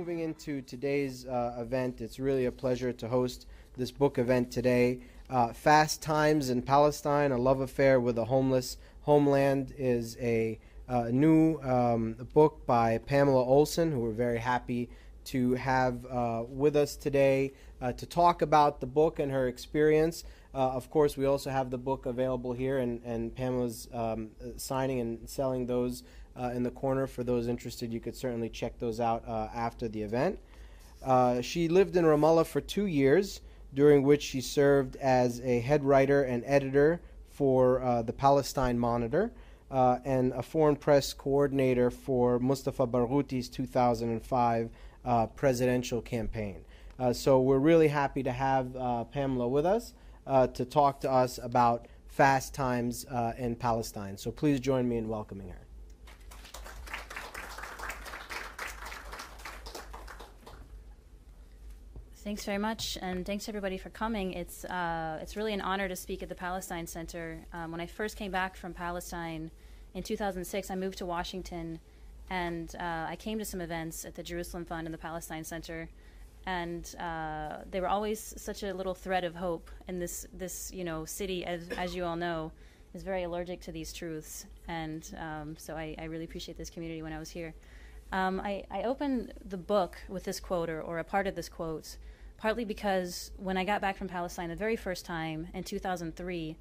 moving into today's event, it's really a pleasure to host this book event today. Fast Times in Palestine, A Love Affair with a Homeless Homeland is a new book by Pamela Olson, who we're very happy to have with us today to talk about the book and her experience. Of course, we also have the book available here, and Pamela's signing and selling those in the corner. For those interested, you could certainly check those out after the event. She lived in Ramallah for 2 years, during which she served as a head writer and editor for the Palestine Monitor and a foreign press coordinator for Mustafa Barghouti's 2005 presidential campaign. So we're really happy to have Pamela with us to talk to us about fast times in Palestine. So please join me in welcoming her. Thanks very much, and thanks everybody for coming. It's really an honor to speak at the Palestine Center. When I first came back from Palestine in 2006, I moved to Washington, and I came to some events at the Jerusalem Fund and the Palestine Center, and they were always such a little thread of hope. And this city, as you all know, is very allergic to these truths, and so I really appreciate this community when I was here. I opened the book with this quote, or a part of this quote, partly because when I got back from Palestine the very first time in 2003,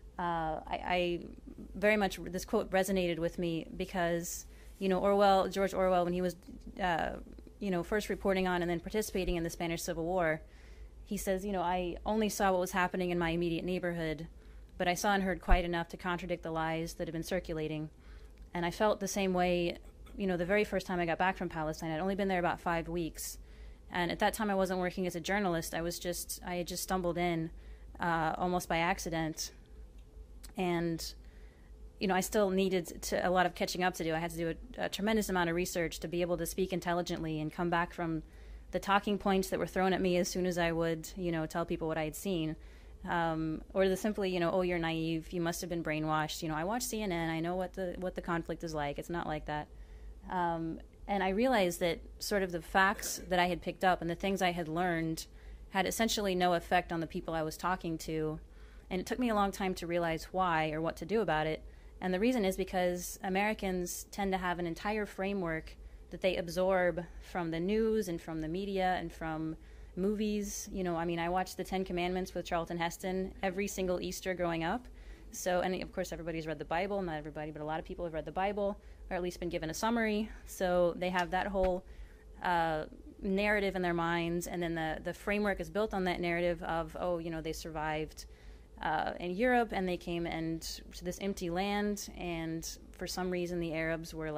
I very much, this quote resonated with me because, George Orwell, when he was, first reporting on and then participating in the Spanish Civil War, he says, I only saw what was happening in my immediate neighborhood, but I saw and heard quite enough to contradict the lies that had been circulating. And I felt the same way, the very first time I got back from Palestine. I'd only been there about 5 weeks. And at that time, I wasn't working as a journalist. I had just stumbled in almost by accident. And, I still needed a lot of catching up to do. I had to do a tremendous amount of research to be able to speak intelligently and come back from the talking points that were thrown at me as soon as I would, tell people what I had seen. Or the simply, oh, you're naive, you must have been brainwashed. I watch CNN, I know what the conflict is like. It's not like that. And I realized that sort of the facts that I had picked up and the things I had learned had essentially no effect on the people I was talking to. And it took me a long time to realize why or what to do about it. And the reason is because Americans tend to have an entire framework that they absorb from the news and from the media and from movies. I watched the 10 Commandments with Charlton Heston every single Easter growing up. So, and of course everybody's read the Bible, not everybody, but a lot of people have read the Bible, or at least been given a summary. So they have that whole narrative in their minds, and then the framework is built on that narrative of, they survived in Europe, and they came to this empty land, and for some reason the Arabs were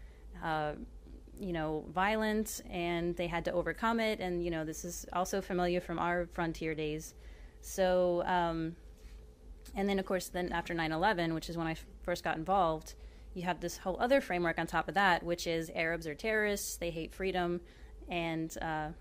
violent, and they had to overcome it, and this is also familiar from our frontier days. So, and then of course, after 9/11, which is when I first got involved, you have this whole other framework on top of that, which is Arabs are terrorists, they hate freedom, and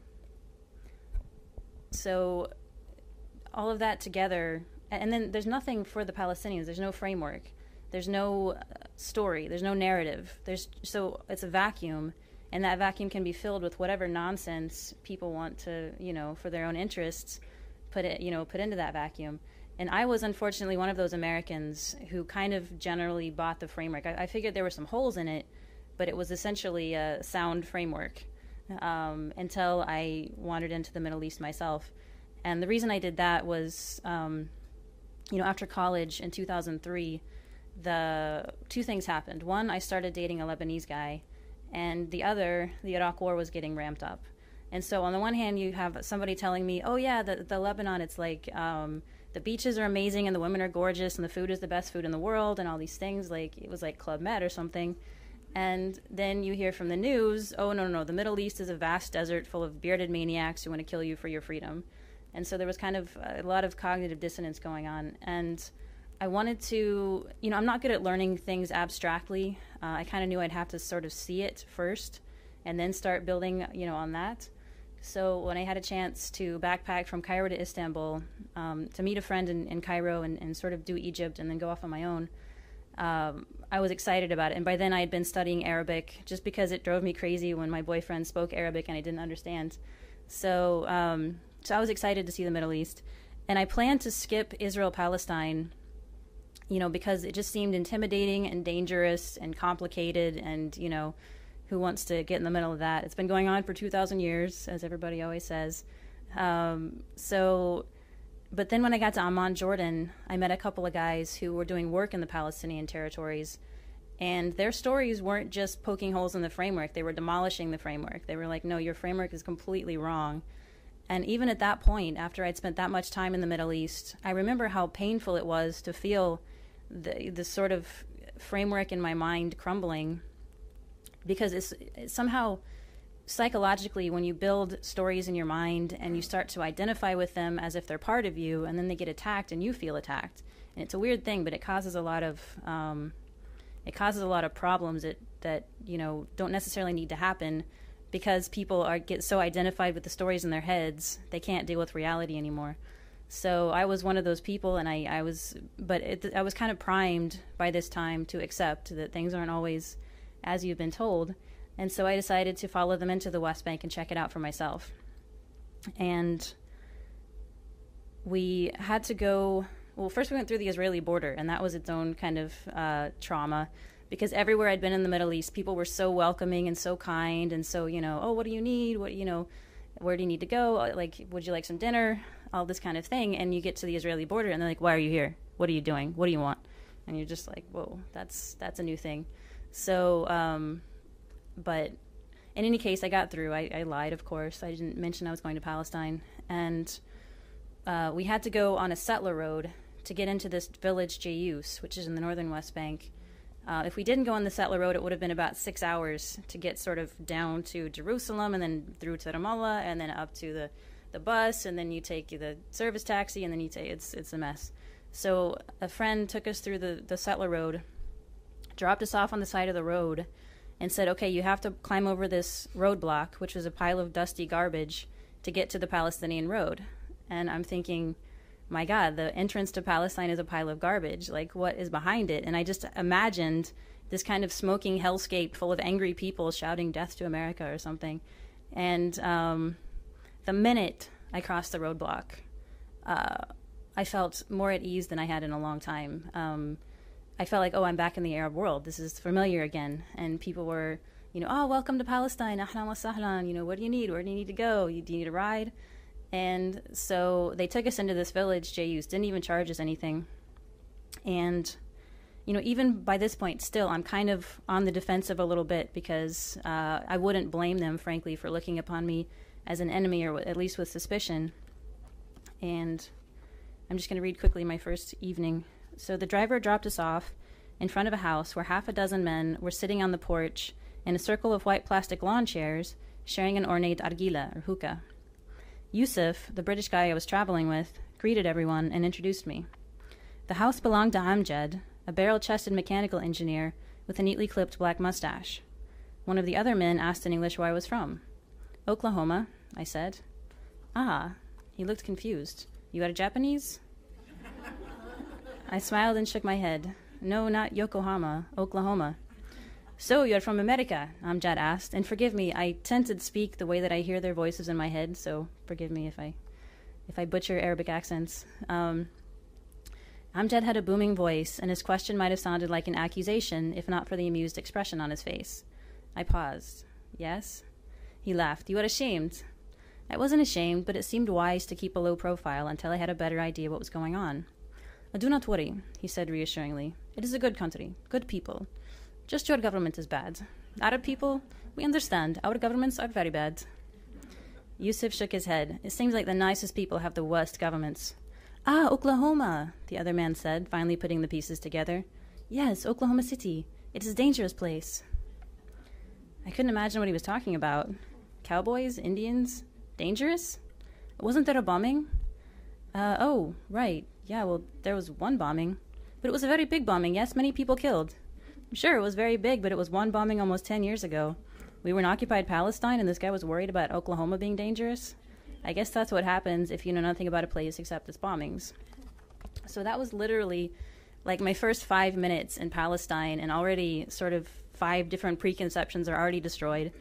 so all of that together, and then there's nothing for the Palestinians. There's no framework, there's no story, there's no narrative. So it's a vacuum, and that vacuum can be filled with whatever nonsense people want to, for their own interests, put into that vacuum. And I was unfortunately one of those Americans who kind of generally bought the framework. I figured there were some holes in it, but it was essentially a sound framework until I wandered into the Middle East myself. And the reason I did that was, after college in 2003, the two things happened. One, I started dating a Lebanese guy, and the other, the Iraq War was getting ramped up. And so on the one hand, you have somebody telling me, oh yeah, the Lebanon, it's like the beaches are amazing and the women are gorgeous and the food is the best food in the world and all these things, like it was like Club Med or something. And then you hear from the news, oh no, the Middle East is a vast desert full of bearded maniacs who want to kill you for your freedom. And so there was kind of a lot of cognitive dissonance going on. And I wanted to, I'm not good at learning things abstractly. I kind of knew I'd have to sort of see it first and then start building, on that. So when I had a chance to backpack from Cairo to Istanbul, to meet a friend in Cairo and sort of do Egypt and then go off on my own, I was excited about it. And by then I had been studying Arabic just because it drove me crazy when my boyfriend spoke Arabic and I didn't understand. So I was excited to see the Middle East. And I planned to skip Israel-Palestine, because it just seemed intimidating and dangerous and complicated, and, who wants to get in the middle of that? It's been going on for 2,000 years, as everybody always says. But then when I got to Amman, Jordan, I met a couple of guys who were doing work in the Palestinian territories, and their stories weren't just poking holes in the framework. They were demolishing the framework. They were like, no, your framework is completely wrong. And even at that point, after I'd spent that much time in the Middle East, I remember how painful it was to feel the sort of framework in my mind crumbling, because it's somehow psychologically, when you build stories in your mind and you start to identify with them as if they're part of you, and then they get attacked and you feel attacked, and it's a weird thing, but it causes a lot of problems that don't necessarily need to happen, because people get so identified with the stories in their heads they can't deal with reality anymore. So I was one of those people, and I was kind of primed by this time to accept that things aren't always as you've been told. And so I decided to follow them into the West Bank and check it out for myself. And we had to go, well, first we went through the Israeli border, and that was its own kind of trauma, because everywhere I'd been in the Middle East, people were so welcoming and so kind, and so, oh, what do you need? Where do you need to go? Like, would you like some dinner? All this kind of thing. And you get to the Israeli border, and they're like, why are you here? What are you doing? What do you want? And you're just like, whoa, that's a new thing. So, but in any case, I got through. I lied, of course. I didn't mention I was going to Palestine. And we had to go on a settler road to get into this village, Jayus, which is in the northern West Bank. If we didn't go on the settler road, it would have been about 6 hours to get sort of down to Jerusalem, and then through to Ramallah, and then up to the bus, and then you take the service taxi, and then you take it's a mess. So a friend took us through the settler road, dropped us off on the side of the road, and said, okay, you have to climb over this roadblock, which was a pile of dusty garbage, to get to the Palestinian road. And I'm thinking, my God, the entrance to Palestine is a pile of garbage. Like, what is behind it? And I just imagined this kind of smoking hellscape full of angry people shouting death to America or something. And the minute I crossed the roadblock, I felt more at ease than I had in a long time. I felt like, oh, I'm back in the Arab world. This is familiar again. And people were, oh, welcome to Palestine. Ahlan wa sahlan. What do you need? Where do you need to go? Do you need a ride? And so they took us into this village, Jayus, didn't even charge us anything. And, even by this point, still, I'm kind of on the defensive a little bit, because I wouldn't blame them, frankly, for looking upon me as an enemy, or at least with suspicion. And I'm just going to read quickly my first evening. So the driver dropped us off in front of a house where half a dozen men were sitting on the porch in a circle of white plastic lawn chairs, sharing an ornate argila, or hookah. Yusuf, the British guy I was traveling with, greeted everyone and introduced me. The house belonged to Amjad, a barrel-chested mechanical engineer with a neatly clipped black mustache. One of the other men asked in English where I was from. Oklahoma, I said. Ah, he looked confused. You are Japanese? I smiled and shook my head. No, not Yokohama, Oklahoma. So you're from America? Amjad asked. And forgive me, I tend to speak the way that I hear their voices in my head, so forgive me if I butcher Arabic accents. Amjad had a booming voice, and his question might have sounded like an accusation, if not for the amused expression on his face. I paused. Yes? He laughed. You are ashamed? I wasn't ashamed, but it seemed wise to keep a low profile until I had a better idea what was going on. Do not worry, he said reassuringly. It is a good country, good people. Just your government is bad. Arab people, we understand. Our governments are very bad. Yusuf shook his head. It seems like the nicest people have the worst governments. Ah, Oklahoma, the other man said, finally putting the pieces together. Yes, Oklahoma City. It is a dangerous place. I couldn't imagine what he was talking about. Cowboys? Indians? Dangerous? Wasn't there a bombing? Oh, right. Yeah, well, there was one bombing. But it was a very big bombing, yes? Many people killed. Sure, it was very big, but it was one bombing almost 10 years ago. We were in occupied Palestine, and this guy was worried about Oklahoma being dangerous. I guess that's what happens if you know nothing about a place except its bombings. So that was literally like my first 5 minutes in Palestine, and already sort of 5 different preconceptions are already destroyed.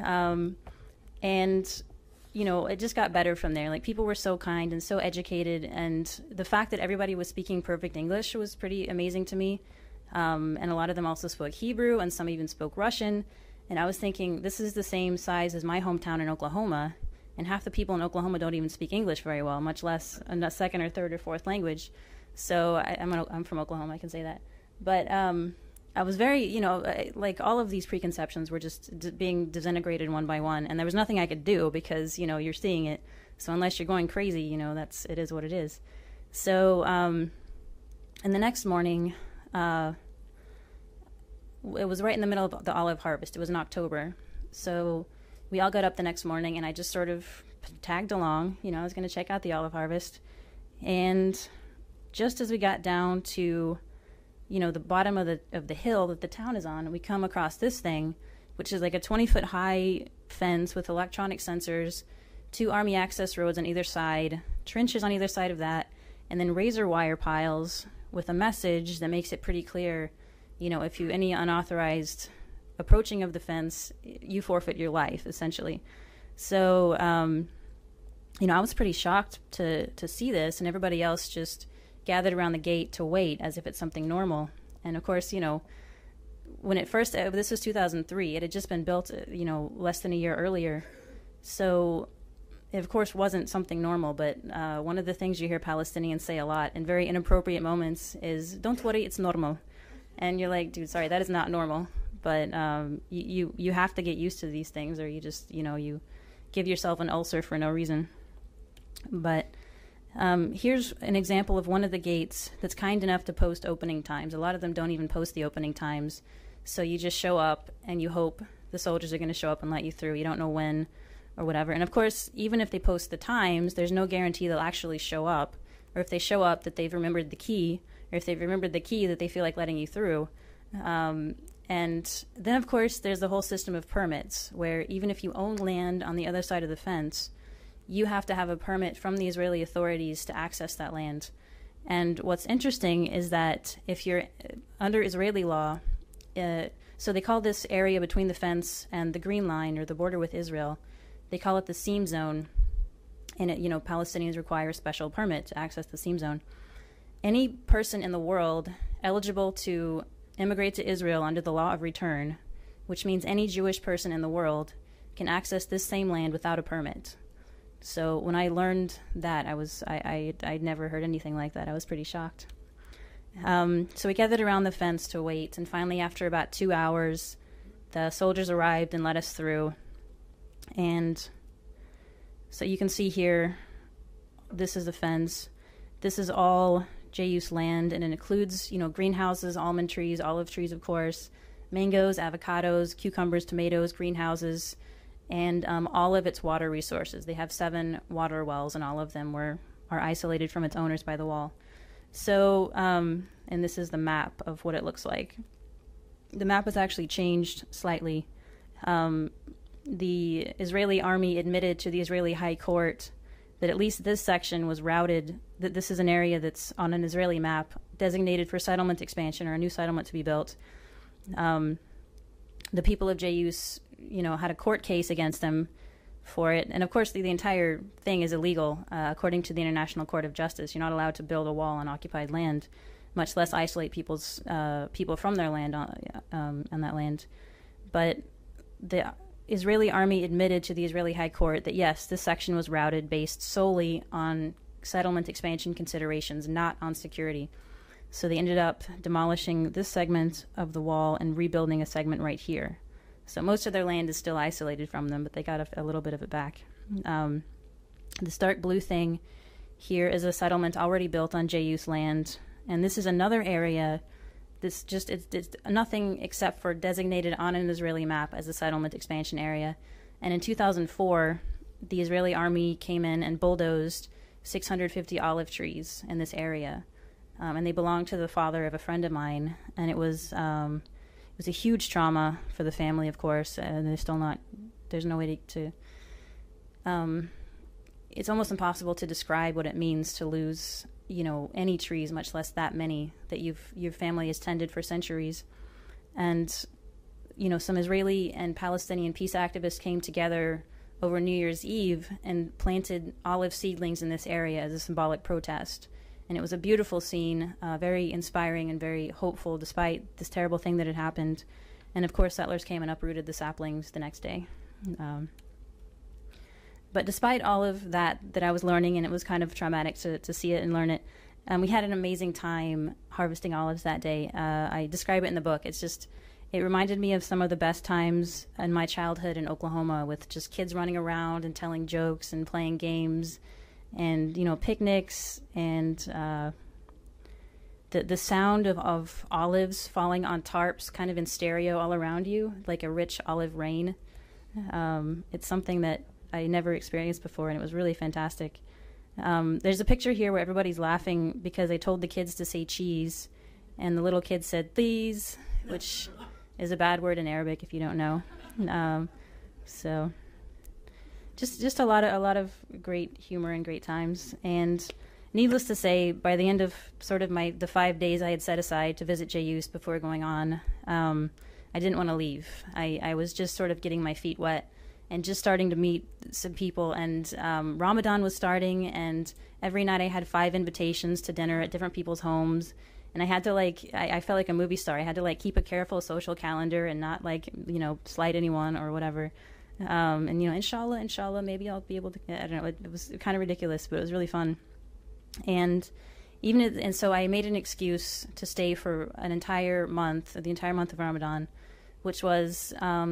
And, you know, it just got better from there. Like, people were so kind and so educated, and the fact that everybody was speaking perfect English was pretty amazing to me. And a lot of them also spoke Hebrew, and some even spoke Russian. And I was thinking, this is the same size as my hometown in Oklahoma, and half the people in Oklahoma don't even speak English very well, much less a second or third or fourth language. So I'm from Oklahoma, I can say that. But I was very, you know, like, all of these preconceptions were just being disintegrated one by one, and there was nothing I could do because, you know, you're seeing it. So unless you're going crazy, you know, it is what it is. So, and the next morning, it was right in the middle of the olive harvest. It was in October. So we all got up the next morning, and I just sort of tagged along. You know, I was going to check out the olive harvest. And just as we got down to, you know, the bottom of the hill that the town is on, we come across this thing, which is like a 20-foot high fence with electronic sensors, 2 Army access roads on either side, trenches on either side of that, and then razor wire piles with a message that makes it pretty clear, you know, if you any unauthorized approaching of the fence, you forfeit your life, essentially. So, you know, I was pretty shocked to see this, and everybody else just gathered around the gate to wait as if it's something normal. And of course, you know, when it first, this was 2003, it had just been built, you know, less than a year earlier. So it of course wasn't something normal, but one of the things you hear Palestinians say a lot in very inappropriate moments is, "Don't worry, it's normal." And you're like, dude, sorry, that is not normal. But you have to get used to these things, or you just, you know, you give yourself an ulcer for no reason. But here's an example of one of the gates that's kind enough to post opening times. A lot of them don't even post the opening times. So you just show up and you hope the soldiers are going to show up and let you through. You don't know when or whatever. And of course, even if they post the times, there's no guarantee they'll actually show up. Or if they show up, that they've remembered the key. Or if they've remembered the key, that they feel like letting you through. And then, of course, there's the whole system of permits, where even if you own land on the other side of the fence, you have to have a permit from the Israeli authorities to access that land. And what's interesting is that if you're under Israeli law, so they call this area between the fence and the green line, or the border with Israel, they call it the seam zone. And, you know, Palestinians require a special permit to access the seam zone. Any person in the world eligible to immigrate to Israel under the law of return, which means any Jewish person in the world, can access this same land without a permit. So when I learned that, I'd never heard anything like that. I was pretty shocked. So we gathered around the fence to wait, and finally, after about 2 hours, the soldiers arrived and let us through. And so you can see here, this is the fence. This is all J-use land, and it includes, you know, greenhouses, almond trees, olive trees, of course, mangoes, avocados, cucumbers, tomatoes, greenhouses, and all of its water resources. They have 7 water wells, and all of them are isolated from its owners by the wall. So, and this is the map of what it looks like. The map was actually changed slightly. The Israeli army admitted to the Israeli High Court that at least this section was routed, that this is an area that's on an Israeli map designated for settlement expansion, or a new settlement to be built. The people of J-use, you know, had a court case against them for it. And of course, the entire thing is illegal, according to the International Court of Justice. You're not allowed to build a wall on occupied land, much less isolate people from their land on that land. But the Israeli army admitted to the Israeli High Court that, yes, this section was routed based solely on settlement expansion considerations, not on security. So they ended up demolishing this segment of the wall and rebuilding a segment right here. So most of their land is still isolated from them, but they got a little bit of it back. This dark blue thing here is a settlement already built on J-use land, and this is another area that's just it's nothing except for designated on an Israeli map as a settlement expansion area. And in 2004, the Israeli army came in and bulldozed 650 olive trees in this area, and they belonged to the father of a friend of mine. And it was a huge trauma for the family, of course, and there's no way to it's almost impossible to describe what it means to lose any trees, much less that many that your family has tended for centuries. And some Israeli and Palestinian peace activists came together over New Year's Eve and planted olive seedlings in this area as a symbolic protest. And it was a beautiful scene, very inspiring and very hopeful despite this terrible thing that had happened. And of course, settlers came and uprooted the saplings the next day. But despite all of that I was learning, and it was kind of traumatic to see it and learn it, we had an amazing time harvesting olives that day. I describe it in the book. It reminded me of some of the best times in my childhood in Oklahoma, with just kids running around and telling jokes and playing games and, picnics, and the sound of olives falling on tarps kind of in stereo all around you, like a rich olive rain. It's something that I never experienced before, and it was really fantastic. There's a picture here where everybody's laughing because I told the kids to say cheese, and the little kid said please, which is a bad word in Arabic if you don't know. So just a lot of great humor and great times. And needless to say, by the end of sort of the 5 days I had set aside to visit JU's before going on, I didn't want to leave. I was just sort of getting my feet wet and just starting to meet some people. And Ramadan was starting, and every night I had 5 invitations to dinner at different people's homes. And I had to I felt like a movie star. I had to keep a careful social calendar and not slight anyone or whatever. And inshallah, maybe I'll be able to. I don't know. It was kind of ridiculous, but it was really fun. And so I made an excuse to stay for an entire month, the entire month of Ramadan, which was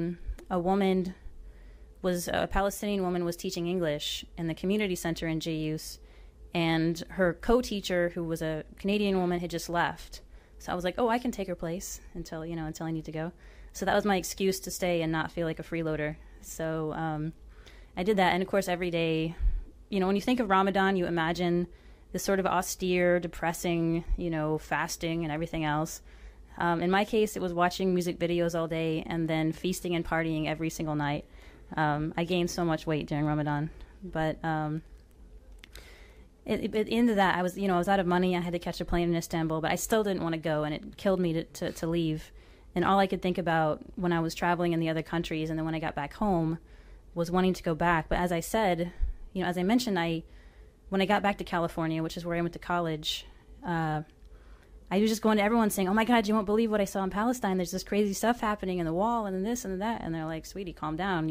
a Palestinian woman was teaching English in the community center in JU's. And her co-teacher, who was a Canadian woman, had just left. So I was like, oh, I can take her place until I need to go. So that was my excuse to stay and not feel like a freeloader. So I did that. And, of course, every day, when you think of Ramadan, you imagine this sort of austere, depressing, fasting and everything else. In my case, it was watching music videos all day and then feasting and partying every single night. I gained so much weight during Ramadan. But at the end of that, I was out of money. I had to catch a plane in Istanbul, but I still didn't want to go, and it killed me to leave. And all I could think about when I was traveling in the other countries and then when I got back home was wanting to go back. But as I said, as I mentioned, when I got back to California, which is where I went to college, I was just going to everyone saying, oh my God, you won't believe what I saw in Palestine. There's this crazy stuff happening in the wall and this and that. And they're like, sweetie, calm down.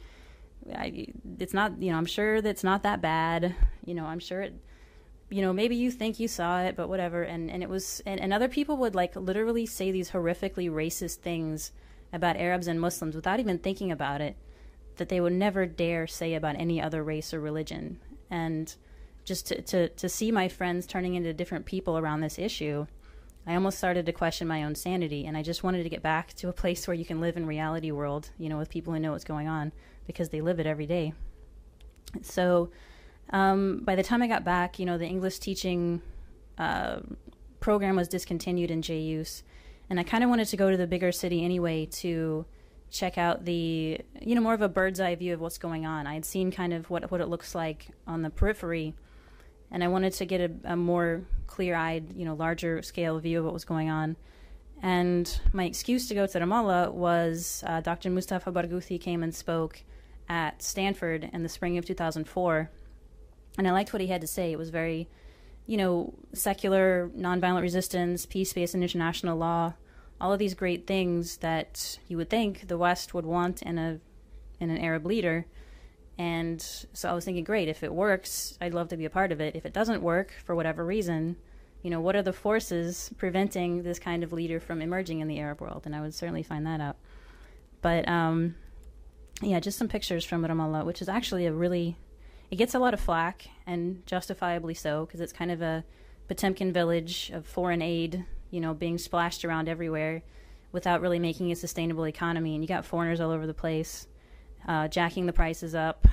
It's not, I'm sure that's not that bad. I'm sure it, maybe you think you saw it, but whatever. And it was, and other people would literally say these horrifically racist things about Arabs and Muslims without even thinking about it, that they would never dare say about any other race or religion. And just to see my friends turning into different people around this issue, I almost started to question my own sanity. And I just wanted to get back to a place where you can live in reality world, with people who know what's going on, because they live it every day. So by the time I got back, the English teaching program was discontinued in JU's, and I kind of wanted to go to the bigger city anyway to check out the, more of a bird's eye view of what's going on. I had seen kind of what it looks like on the periphery, and I wanted to get a more clear-eyed, larger scale view of what was going on. And my excuse to go to Ramallah was Dr. Mustafa Barghouthi came and spoke at Stanford in the spring of 2004. And I liked what he had to say. It was very, secular, nonviolent resistance, peace-based and international law, all of these great things that you would think the West would want in an Arab leader. And so I was thinking, great, if it works, I'd love to be a part of it. If it doesn't work, for whatever reason, what are the forces preventing this kind of leader from emerging in the Arab world? And I would certainly find that out. But, just some pictures from Ramallah, which is actually it gets a lot of flack, and justifiably so, because it's kind of a Potemkin village of foreign aid, being splashed around everywhere without really making a sustainable economy. And you got foreigners all over the place, jacking the prices up.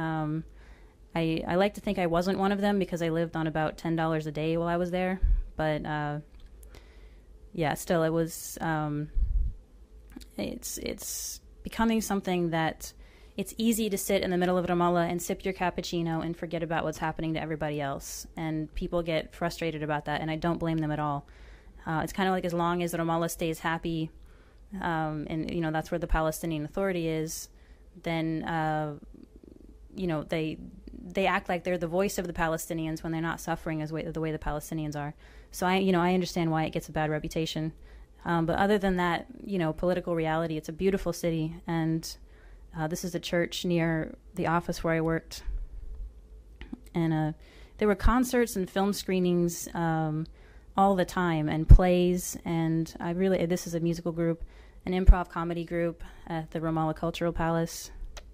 I like to think I wasn't one of them because I lived on about $10 a day while I was there. But, still, it was, it's becoming something that it's easy to sit in the middle of Ramallah and sip your cappuccino and forget about what's happening to everybody else. And people get frustrated about that, and I don't blame them at all. It's kind of like as long as Ramallah stays happy, and, you know, that's where the Palestinian Authority is, then, you know, they act like they're the voice of the Palestinians when they're not suffering the way the Palestinians are. So I understand why it gets a bad reputation. But other than that, you know, political reality, it's a beautiful city, and this is a church near the office where I worked. And there were concerts and film screenings all the time, and plays, and this is a musical group, an improv comedy group at the Ramallah Cultural Palace.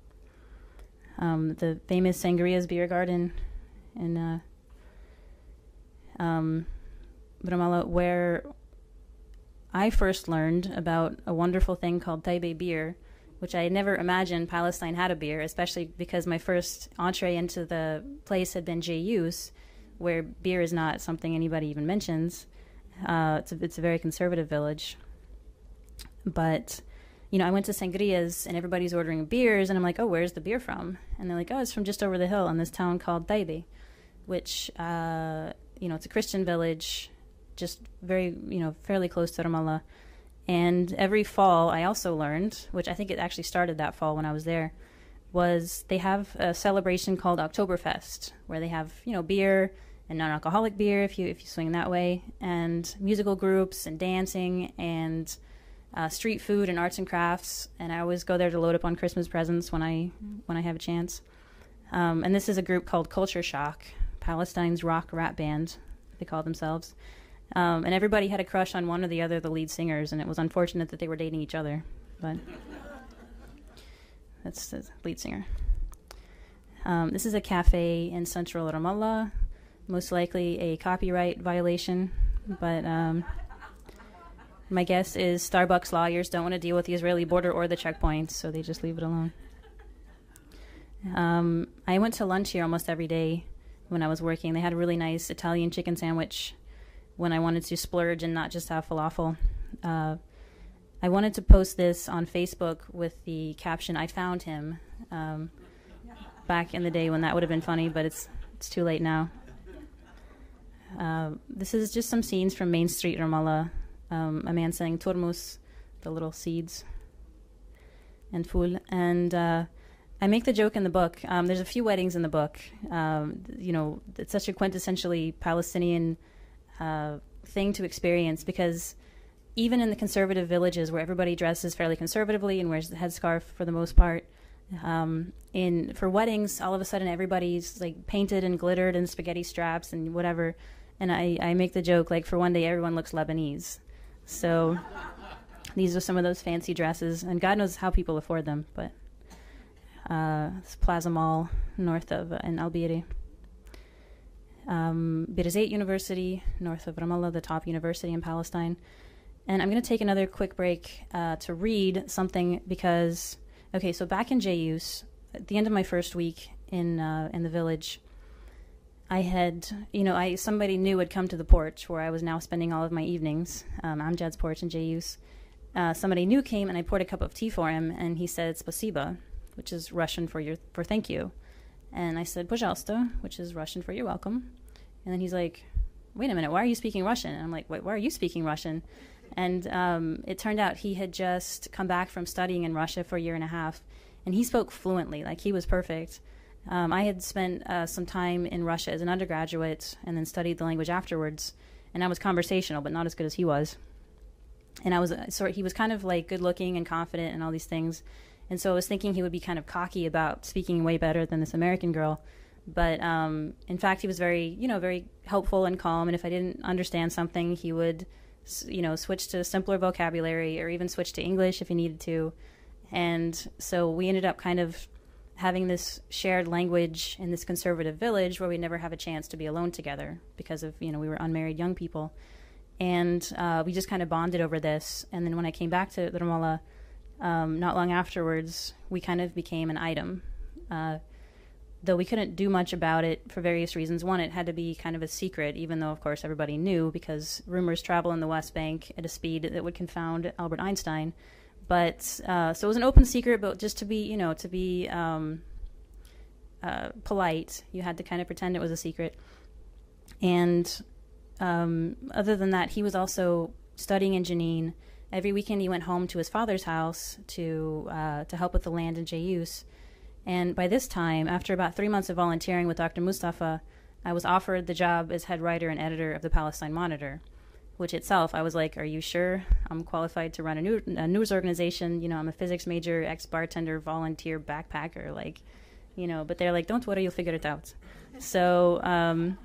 The famous Sangria's Beer Garden in Ramallah, where I first learned about a wonderful thing called Taybeh beer, which I had never imagined Palestine had a beer, especially because my first entree into the place had been Jayus, where beer is not something anybody even mentions. It's a very conservative village. But, you know, I went to Sangria's and everybody's ordering beers, and I'm like, oh, where's the beer from? And they're like, oh, it's from just over the hill in this town called Taybeh, which, you know, it's a Christian village, just very, you know, fairly close to Ramallah. And every fall, I also learned, which I think it actually started that fall when I was there, was they have a celebration called Oktoberfest, where they have, you know, beer and non-alcoholic beer if you swing that way, and musical groups and dancing and street food and arts and crafts. And I always go there to load up on Christmas presents when I have a chance. And this is a group called Culture Shock, Palestine's rock rap band, they call themselves. And everybody had a crush on one or the other of the lead singers, and it was unfortunate that they were dating each other, but that's the lead singer. This is a cafe in central Ramallah, most likely a copyright violation, but my guess is Starbucks lawyers don't want to deal with the Israeli border or the checkpoints, so they just leave it alone. I went to lunch here almost every day when I was working. They had a really nice Italian chicken sandwich when I wanted to splurge and not just have falafel. I wanted to post this on Facebook with the caption, "I found him," back in the day when that would have been funny, but it's too late now. This is just some scenes from Main Street, Ramallah. A man saying turmus, the little seeds, and ful. And I make the joke in the book. There's a few weddings in the book. You know, it's such a quintessentially Palestinian thing to experience, because even in the conservative villages where everybody dresses fairly conservatively and wears the headscarf for the most part, for weddings, all of a sudden everybody's like painted and glittered and spaghetti straps and whatever. And I make the joke, like, for one day everyone looks Lebanese. So these are some of those fancy dresses, and God knows how people afford them, but it's Plaza Mall north of in Al-Biri. Birzeit University, north of Ramallah, the top university in Palestine. And I'm going to take another quick break to read something because, okay, so back in Jayus, at the end of my first week in the village, I had, you know, somebody new had come to the porch where I was now spending all of my evenings, Amjad's porch in Jayus. Somebody new came, and I poured a cup of tea for him, and he said spasiba, which is Russian for thank you. And I said, pожалуйста, which is Russian for you're welcome. And then he's like, wait a minute, why are you speaking Russian? And I'm like, wait, why are you speaking Russian? And it turned out he had just come back from studying in Russia for a year and a half, and he spoke fluently, like he was perfect. I had spent some time in Russia as an undergraduate and then studied the language afterwards, and I was conversational, but not as good as he was. And he was kind of like good looking and confident and all these things. And so I was thinking he would be kind of cocky about speaking way better than this American girl. But in fact, he was very helpful and calm. And if I didn't understand something, he would, switch to simpler vocabulary or even switch to English if he needed to. And so we ended up kind of having this shared language in this conservative village where we never have a chance to be alone together because of, we were unmarried young people. And we just kind of bonded over this. And then when I came back to Ramallah, not long afterwards, we kind of became an item. Though we couldn't do much about it for various reasons. One, it had to be kind of a secret, even though, of course, everybody knew, because rumors travel in the West Bank at a speed that would confound Albert Einstein. But so it was an open secret, but just to be, polite, you had to kind of pretend it was a secret. And other than that, he was also studying in Jenin. Every weekend he went home to his father's house to help with the land in Jayus. And by this time, after about 3 months of volunteering with Dr. Mustafa, I was offered the job as head writer and editor of the Palestine Monitor, which itself, I was like, are you sure I'm qualified to run a news organization? I'm a physics major, ex-bartender, volunteer, backpacker, but they're like, don't worry, you'll figure it out. So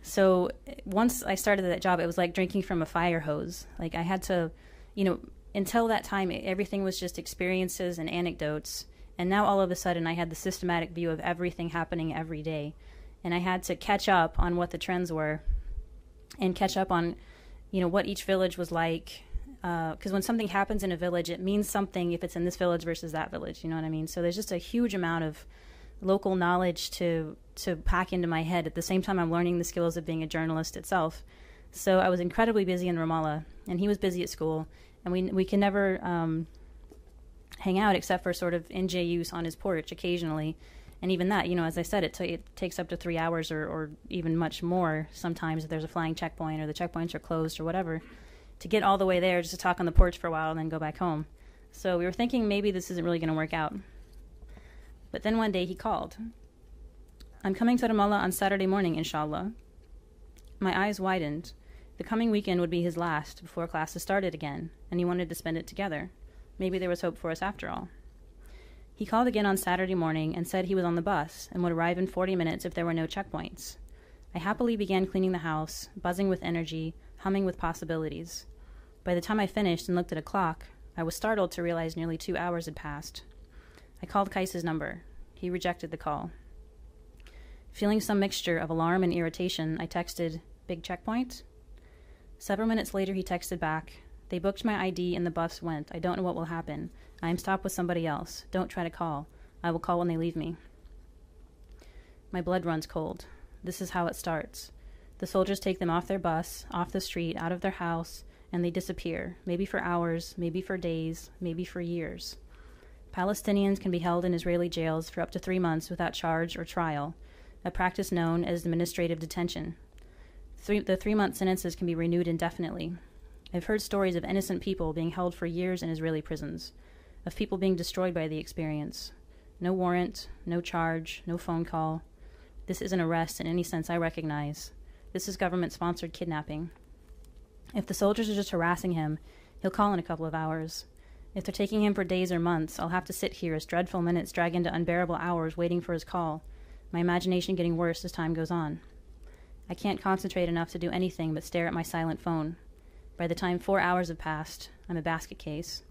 once I started that job, it was like drinking from a fire hose. Like I had to, until that time, everything was just experiences and anecdotes. And now all of a sudden I had the systematic view of everything happening every day. And I had to catch up on what the trends were and catch up on, what each village was like. Because when something happens in a village, it means something if it's in this village versus that village. You know what I mean? So there's just a huge amount of local knowledge to pack into my head. At the same time, I'm learning the skills of being a journalist itself. So I was incredibly busy in Ramallah, and he was busy at school. And we can never hang out except for sort of in Jayus on his porch occasionally. And even that, as I said, it takes up to 3 hours or even much more sometimes if there's a flying checkpoint or the checkpoints are closed or whatever, to get all the way there just to talk on the porch for a while and then go back home. So we were thinking maybe this isn't really going to work out. But then one day he called. I'm coming to Ramallah on Saturday morning, inshallah. My eyes widened. The coming weekend would be his last before classes started again, and he wanted to spend it together. Maybe there was hope for us after all. He called again on Saturday morning and said he was on the bus and would arrive in 40 minutes if there were no checkpoints. I happily began cleaning the house, buzzing with energy, humming with possibilities. By the time I finished and looked at a clock, I was startled to realize nearly 2 hours had passed. I called Kais's number. He rejected the call. Feeling some mixture of alarm and irritation, I texted, "Big checkpoint?" Several minutes later, he texted back, "They booked my ID and the bus went. I don't know what will happen. I am stopped with somebody else. Don't try to call. I will call when they leave me." My blood runs cold. This is how it starts. The soldiers take them off their bus, off the street, out of their house, and they disappear, maybe for hours, maybe for days, maybe for years. Palestinians can be held in Israeli jails for up to 3 months without charge or trial, a practice known as administrative detention. The 3-month sentences can be renewed indefinitely. I've heard stories of innocent people being held for years in Israeli prisons, of people being destroyed by the experience. No warrant, no charge, no phone call. This isn't arrest in any sense I recognize. This is government-sponsored kidnapping. If the soldiers are just harassing him, he'll call in a couple of hours. If they're taking him for days or months, I'll have to sit here as dreadful minutes drag into unbearable hours waiting for his call, my imagination getting worse as time goes on. I can't concentrate enough to do anything but stare at my silent phone. By the time 4 hours have passed, I'm a basket case.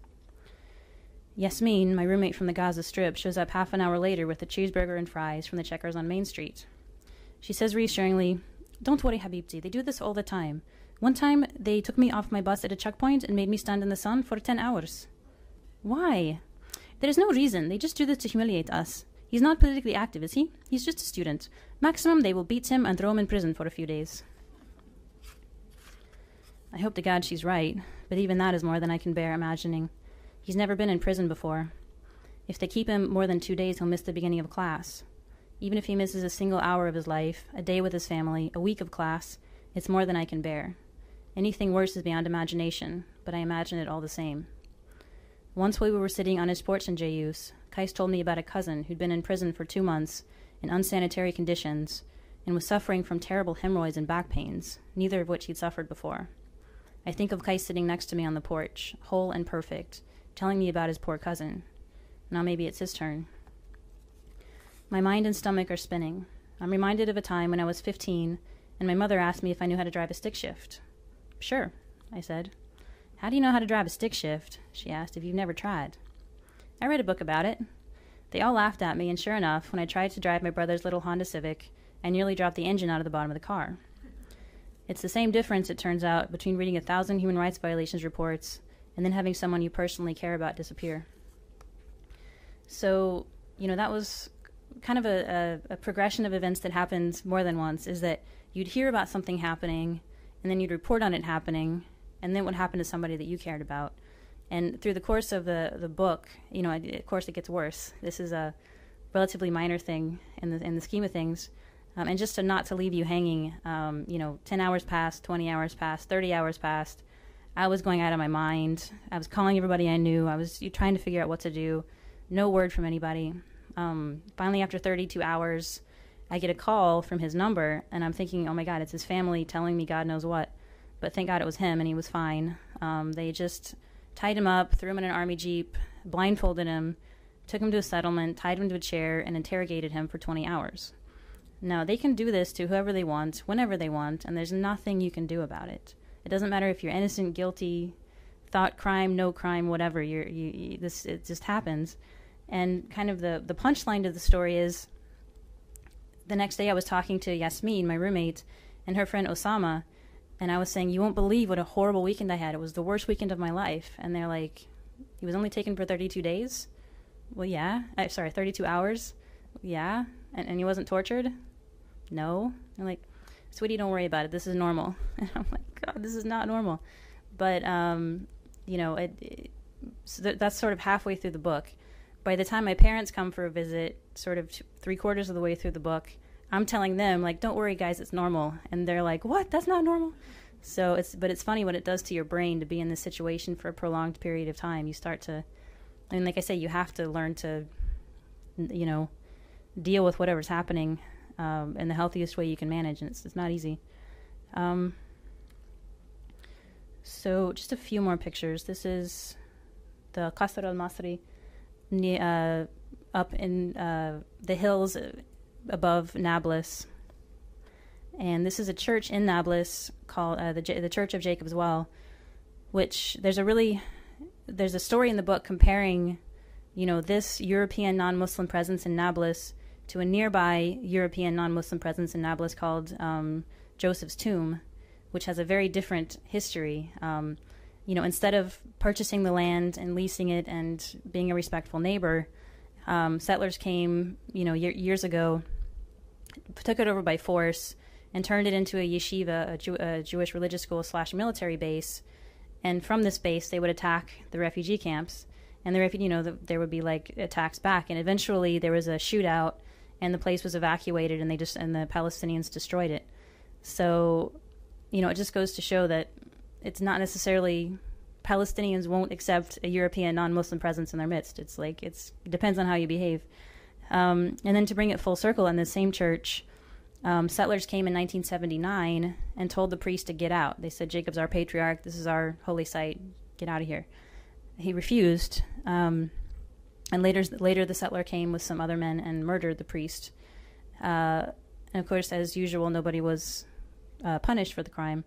Yasmin, my roommate from the Gaza Strip, shows up half an hour later with a cheeseburger and fries from the Checkers on Main Street. She says reassuringly, "Don't worry, Habibti, they do this all the time. One time, they took me off my bus at a checkpoint and made me stand in the sun for 10 hours. Why? There is no reason. They just do this to humiliate us. He's not politically active, is he? He's just a student. Maximum, they will beat him and throw him in prison for a few days." I hope to God she's right, but even that is more than I can bear imagining. He's never been in prison before. If they keep him more than 2 days, he'll miss the beginning of class. Even if he misses a single hour of his life, a day with his family, a week of class, it's more than I can bear. Anything worse is beyond imagination, but I imagine it all the same. Once we were sitting on his porch in Jayus, Kais told me about a cousin who'd been in prison for 2 months in unsanitary conditions and was suffering from terrible hemorrhoids and back pains, neither of which he'd suffered before. I think of Kais sitting next to me on the porch, whole and perfect, telling me about his poor cousin. Now maybe it's his turn. My mind and stomach are spinning. I'm reminded of a time when I was 15 and my mother asked me if I knew how to drive a stick shift. "Sure," I said. "How do you know how to drive a stick shift?" she asked, "if you've never tried?" I read a book about it. They all laughed at me, and sure enough, when I tried to drive my brother's little Honda Civic, I nearly dropped the engine out of the bottom of the car. It's the same difference, it turns out, between reading 1,000 human rights violations reports and then having someone you personally care about disappear. So, that was kind of a progression of events that happened more than once, is that you'd hear about something happening, and then you'd report on it happening, and then it would happen to somebody that you cared about. And through the course of the book, of course it gets worse. This is a relatively minor thing in the scheme of things. And just not to leave you hanging, 10 hours passed, 20 hours passed, 30 hours passed. I was going out of my mind. I was calling everybody I knew. I was trying to figure out what to do. No word from anybody. Finally, after 32 hours, I get a call from his number, and I'm thinking, oh my God, it's his family telling me God knows what. But thank God it was him, and he was fine. They just tied him up, threw him in an army jeep, blindfolded him, took him to a settlement, tied him to a chair, and interrogated him for 20 hours. Now, they can do this to whoever they want, whenever they want, and there's nothing you can do about it. It doesn't matter if you're innocent, guilty, thought crime, no crime, whatever. It just happens. And kind of the punchline to the story is, the next day I was talking to Yasmin, my roommate, and her friend Osama, and I was saying, you won't believe what a horrible weekend I had. It was the worst weekend of my life. And they're like, he was only taken for 32 days? Well, yeah. 32 hours? Yeah. And he wasn't tortured? No. I'm like, sweetie, don't worry about it. This is normal. And I'm like, God, this is not normal. But, so that's sort of halfway through the book. By the time my parents come for a visit, sort of 3/4 of the way through the book, I'm telling them, like, don't worry, guys, it's normal. And they're like, what? That's not normal? So it's funny what it does to your brain to be in this situation for a prolonged period of time. You start to, like I say, you have to learn to, deal with whatever's happening in the healthiest way you can manage, and it's not easy. So just a few more pictures. This is the Qasr al-Masri, up in the hills above Nablus. And this is a church in Nablus called the Church of Jacob's Well, which there's a story in the book comparing, this European non-Muslim presence in Nablus to a nearby European non-Muslim presence in Nablus called Joseph's Tomb, which has a very different history. Instead of purchasing the land and leasing it and being a respectful neighbor, settlers came, years ago, took it over by force and turned it into a yeshiva, a Jewish religious school / military base. And from this base, they would attack the refugee camps, and there would be like attacks back. And eventually, there was a shootout, and the place was evacuated, and the Palestinians destroyed it. So, it just goes to show that it's not necessarily Palestinians won't accept a European non-Muslim presence in their midst. It's like it depends on how you behave. And then to bring it full circle, in the same church, settlers came in 1979 and told the priest to get out. They said, Jacob's our patriarch. This is our holy site. Get out of here. He refused. And later the settler came with some other men and murdered the priest. And of course, as usual, nobody was punished for the crime.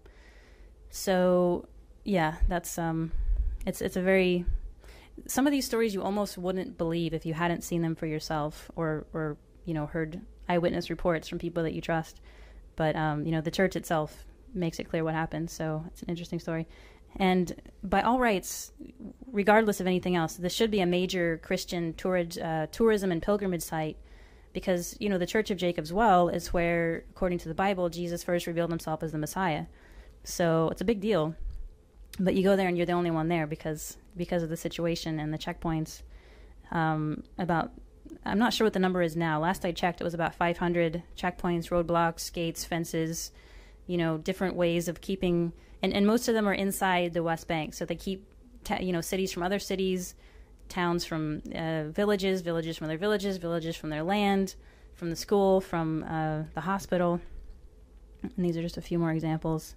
So, yeah, that's it's a very, some of these stories you almost wouldn't believe if you hadn't seen them for yourself or heard eyewitness reports from people that you trust. But the church itself makes it clear what happened. So it's an interesting story. And by all rights, regardless of anything else, this should be a major Christian tourism and pilgrimage site, because the Church of Jacob's Well is where, according to the Bible, Jesus first revealed himself as the Messiah. So it's a big deal. But you go there and you're the only one there because of the situation and the checkpoints. I'm not sure what the number is now. Last I checked, it was about 500 checkpoints, roadblocks, gates, fences, different ways of keeping, and most of them are inside the West Bank. So they keep, cities from other cities, towns from villages from their villages from their land, from the school, from the hospital. And these are just a few more examples.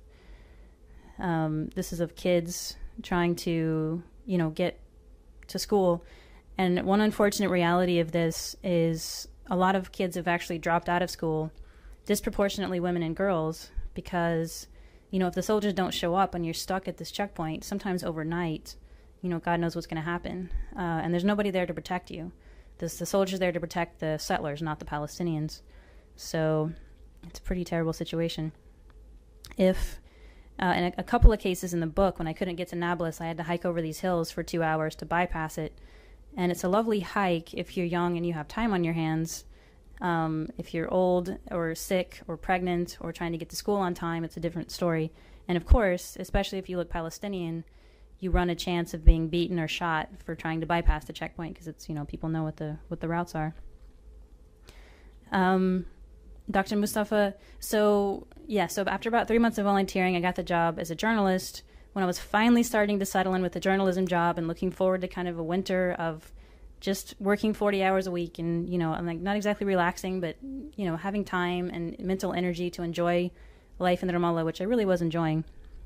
This is of kids trying to, get to school. And one unfortunate reality of this is a lot of kids have actually dropped out of school, disproportionately women and girls, because, if the soldiers don't show up and you're stuck at this checkpoint, sometimes overnight, God knows what's going to happen. And there's nobody there to protect you. The soldiers there to protect the settlers, not the Palestinians. So it's a pretty terrible situation. In a couple of cases in the book, when I couldn't get to Nablus, I had to hike over these hills for 2 hours to bypass it. And it's a lovely hike if you're young and you have time on your hands. If you're old or sick or pregnant or trying to get to school on time, it's a different story. And of course, especially if you look Palestinian, you run a chance of being beaten or shot for trying to bypass the checkpoint, because it's, people know what the routes are. Dr. Mustafa, so after about 3 months of volunteering, I got the job as a journalist. When I was finally starting to settle in with the journalism job and looking forward to kind of a winter of just working 40 hours a week and, I'm like not exactly relaxing, but, having time and mental energy to enjoy life in the Ramallah, which I really was enjoying.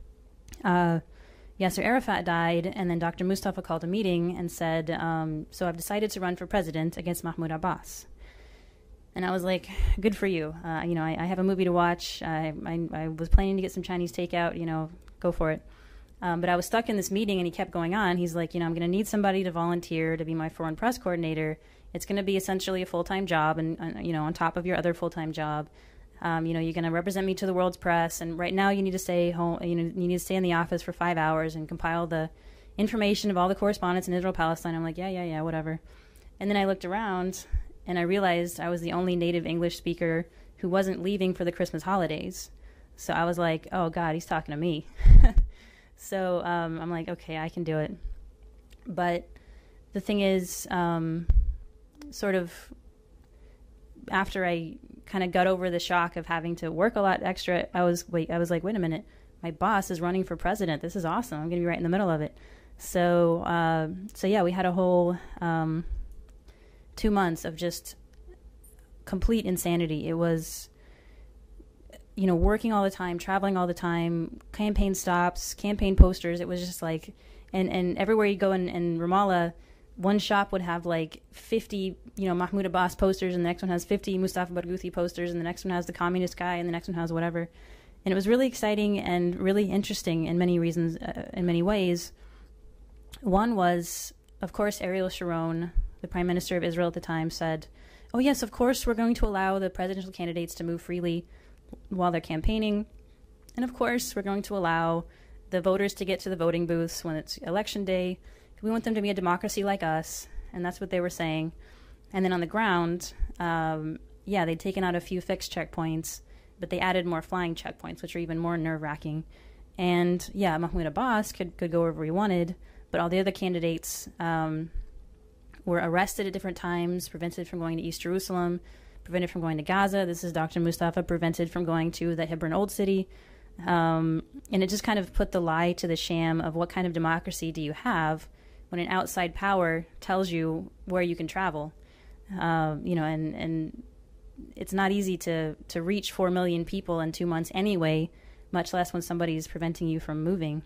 Yasser Arafat died, and then Dr. Mustafa called a meeting and said, so I've decided to run for president against Mahmoud Abbas. And I was like, good for you. I have a movie to watch. I was planning to get some Chinese takeout, go for it. But I was stuck in this meeting, and he kept going on. He's like, I'm going to need somebody to volunteer to be my foreign press coordinator. It's going to be essentially a full-time job, and on top of your other full-time job. You're going to represent me to the world's press, and right now you need to stay home. You need to stay in the office for 5 hours and compile the information of all the correspondence in Israel, Palestine. I'm like, yeah, whatever. And then I looked around, and I realized I was the only native English speaker who wasn't leaving for the Christmas holidays. So I was like, oh God, he's talking to me. So I'm like, okay, I can do it. But the thing is, sort of after I kind of got over the shock of having to work a lot extra, I was like, wait a minute, my boss is running for president. This is awesome. I'm going to be right in the middle of it. So yeah, we had a whole 2 months of just complete insanity. It was, working all the time, traveling all the time, campaign stops, campaign posters. It was just like, and everywhere you go in Ramallah, one shop would have like 50, Mahmoud Abbas posters, and the next one has 50 Mustafa Barghouthi posters, and the next one has the communist guy, and the next one has whatever. And it was really exciting and really interesting in many reasons, in many ways. One was, of course, Ariel Sharon, the Prime Minister of Israel at the time, said, oh yes, of course, we're going to allow the presidential candidates to move freely while they're campaigning. And of course, we're going to allow the voters to get to the voting booths when it's election day. We want them to be a democracy like us. And that's what they were saying. And then on the ground, they'd taken out a few fixed checkpoints, but they added more flying checkpoints, which are even more nerve-wracking. And yeah, Mahmoud Abbas could go wherever he wanted, but all the other candidates were arrested at different times, prevented from going to East Jerusalem, prevented from going to Gaza. This is Dr. Mustafa, prevented from going to the Hebron Old City. And it just kind of put the lie to the sham of what kind of democracy do you have when an outside power tells you where you can travel. And it's not easy to reach 4 million people in 2 months anyway, much less when somebody's preventing you from moving.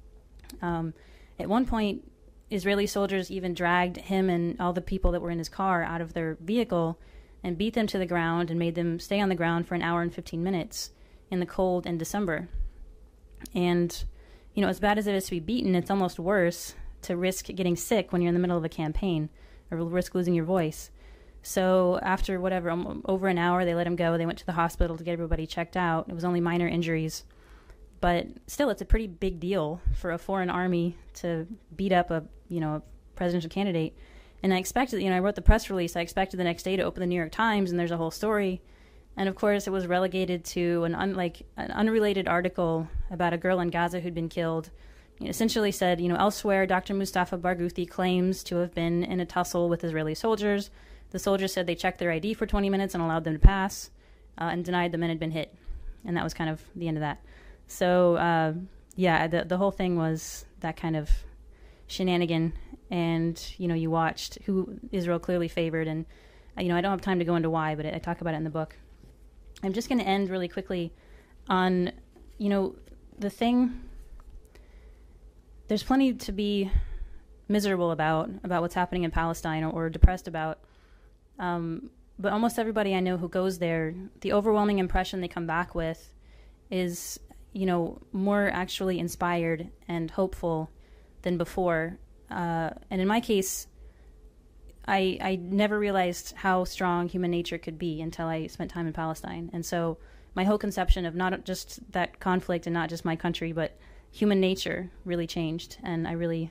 At one point, Israeli soldiers even dragged him and all the people that were in his car out of their vehicle and beat them to the ground and made them stay on the ground for an hour and 15 minutes in the cold in December. And, as bad as it is to be beaten, it's almost worse to risk getting sick when you're in the middle of a campaign or risk losing your voice. So after over an hour, they let him go. They went to the hospital to get everybody checked out. It was only minor injuries. But still, it's a pretty big deal for a foreign army to beat up a presidential candidate. And I expected, I wrote the press release. I expected the next day to open the New York Times, and there's a whole story. And of course, it was relegated to an unrelated article about a girl in Gaza who'd been killed. It essentially said, elsewhere, Dr. Mustafa Barghouthi claims to have been in a tussle with Israeli soldiers. The soldiers said they checked their ID for 20 minutes and allowed them to pass, and denied the men had been hit. And that was kind of the end of that. So, the whole thing was that kind of shenanigan. And, you watched who Israel clearly favored. And, I don't have time to go into why, but I talk about it in the book. I'm just going to end really quickly on, the thing. There's plenty to be miserable about what's happening in Palestine or depressed about. But almost everybody I know who goes there, the overwhelming impression they come back with is, more actually inspired and hopeful than before. And in my case, I never realized how strong human nature could be until I spent time in Palestine. And so my whole conception of not just that conflict and not just my country, but human nature really changed. And I really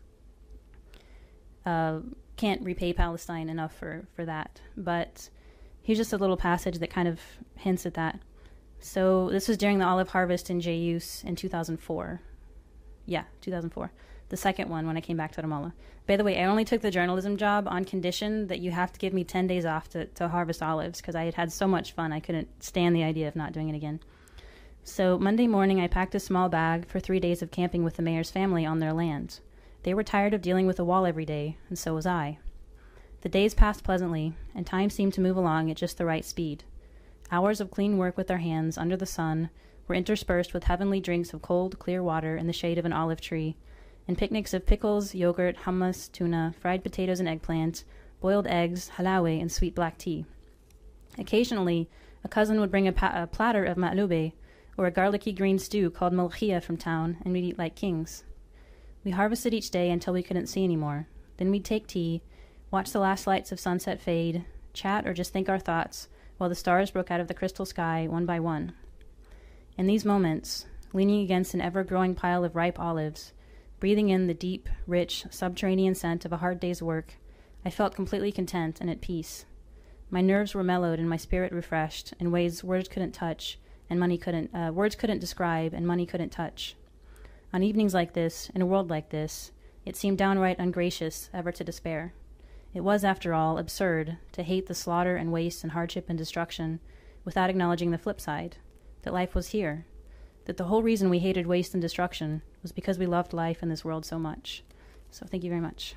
can't repay Palestine enough for that. But here's just a little passage that kind of hints at that. So this was during the olive harvest in Jayus in 2004. Yeah, 2004. The second one when I came back to Ramallah. By the way, I only took the journalism job on condition that you have to give me 10 days off to harvest olives, because I had had so much fun I couldn't stand the idea of not doing it again. So Monday morning I packed a small bag for 3 days of camping with the mayor's family on their land. They were tired of dealing with the wall every day, and so was I. The days passed pleasantly, and time seemed to move along at just the right speed. Hours of clean work with our hands under the sun were interspersed with heavenly drinks of cold, clear water in the shade of an olive tree, and picnics of pickles, yogurt, hummus, tuna, fried potatoes and eggplant, boiled eggs, halawe, and sweet black tea. Occasionally, a cousin would bring a platter of ma'lube, or a garlicky green stew called mulkhia from town, and we'd eat like kings. We harvested each day until we couldn't see anymore. Then we'd take tea, watch the last lights of sunset fade, chat or just think our thoughts, while the stars broke out of the crystal sky one by one. In these moments, leaning against an ever-growing pile of ripe olives, breathing in the deep, rich, subterranean scent of a hard day's work, I felt completely content and at peace. My nerves were mellowed and my spirit refreshed in ways words couldn't touch, and words couldn't describe, and money couldn't touch. On evenings like this, in a world like this, it seemed downright ungracious ever to despair. It was, after all, absurd to hate the slaughter and waste and hardship and destruction without acknowledging the flip side, that life was here, that the whole reason we hated waste and destruction was because we loved life in this world so much. So thank you very much.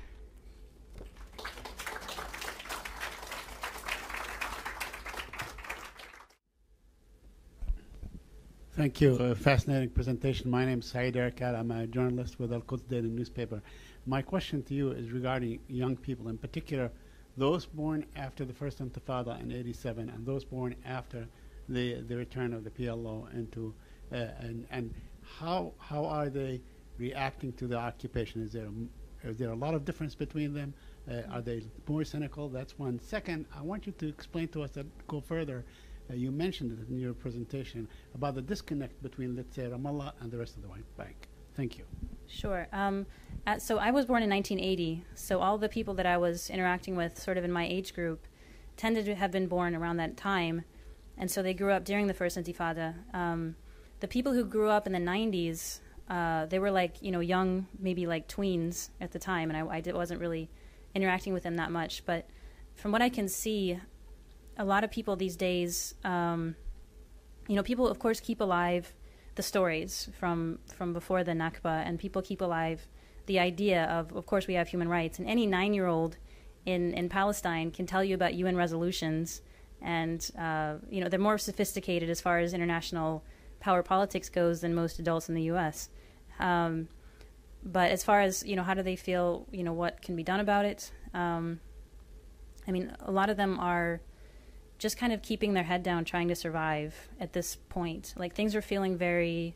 Thank you. Fascinating presentation. My name is Saeed Erakat. I'm a journalist with Al-Quds Daily newspaper. My question to you is regarding young people, in particular those born after the first Intifada in '87 and those born after the return of the PLO into and how are they reacting to the occupation? Is there a lot of difference between them? Are they more cynical? That's one. Second, I want you to explain to us, go further. You mentioned it in your presentation about the disconnect between, let's say, Ramallah and the rest of the West Bank. Thank you. Sure. So I was born in 1980, so all the people that I was interacting with sort of in my age group tended to have been born around that time, and so they grew up during the first Intifada. The people who grew up in the 90s, they were like, young, maybe like tweens at the time, and I wasn't really interacting with them that much. But from what I can see, a lot of people these days, people, of course, keep alive the stories from before the Nakba, and people keep alive the idea of course, we have human rights. And any 9-year-old in Palestine can tell you about UN resolutions, and, they're more sophisticated as far as international power politics goes than most adults in the U.S. But as far as, how do they feel, what can be done about it? A lot of them are just kind of keeping their head down, trying to survive at this point. Like, things are feeling very,